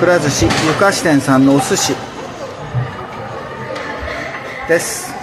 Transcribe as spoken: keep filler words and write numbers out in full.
くら寿司ゆかし店さんのお寿司です。